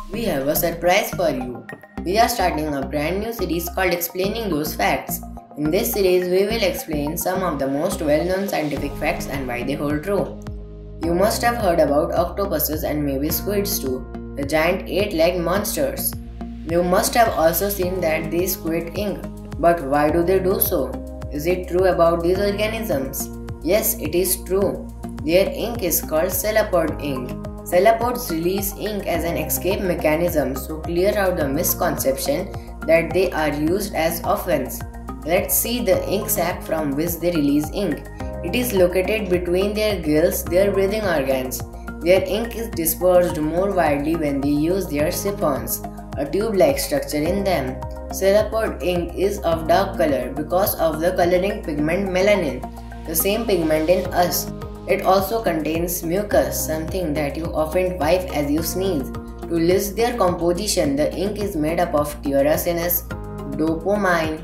We have a surprise for you. We are starting a brand new series called Explaining Those Facts. In this series, we will explain some of the most well known scientific facts and why they hold true. You must have heard about octopuses and maybe squids too, the giant 8-legged monsters. You must have also seen that they squirt ink. But why do they do so? Is it true about these organisms? Yes, it is true. Their ink is called cephalopod ink. Cephalopods release ink as an escape mechanism to clear out the misconception that they are used as offense. Let's see the ink sac from which they release ink. It is located between their gills, their breathing organs. Their ink is dispersed more widely when they use their siphons, a tube-like structure in them. Cephalopod ink is of dark color because of the coloring pigment melanin, the same pigment in us. It also contains mucus, something that you often wipe as you sneeze. To list their composition, the ink is made up of tyrosine, dopamine,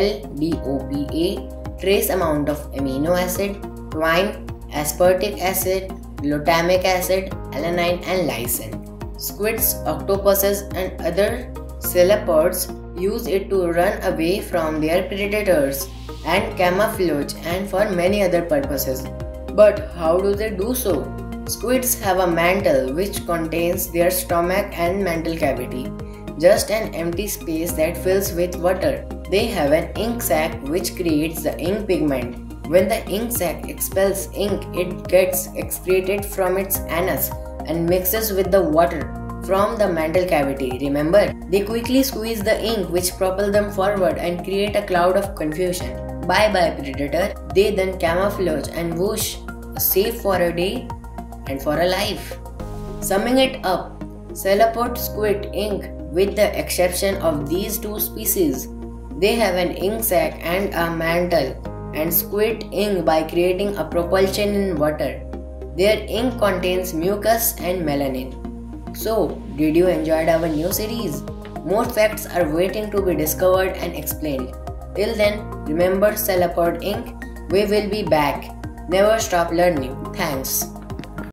LDOPA, trace amount of amino acid, twine, aspartic acid, glutamic acid, alanine and lysine. Squids, octopuses and other cephalopods use it to run away from their predators and camouflage and for many other purposes. But how do they do so? Squids have a mantle which contains their stomach and mantle cavity, just an empty space that fills with water. They have an ink sac which creates the ink pigment. When the ink sac expels ink, it gets excreted from its anus and mixes with the water from the mantle cavity. Remember, they quickly squeeze the ink which propels them forward and create a cloud of confusion. Bye bye predator. They then camouflage and whoosh, safe for a day and for a life. Summing it up, cephalopod squid ink with the exception of these two species. They have an ink sac and a mantle and squid ink by creating a propulsion in water. Their ink contains mucus and melanin. So, did you enjoy our new series? More facts are waiting to be discovered and explained. Till then, remember cephalopod ink. We will be back. Never stop learning. Thanks.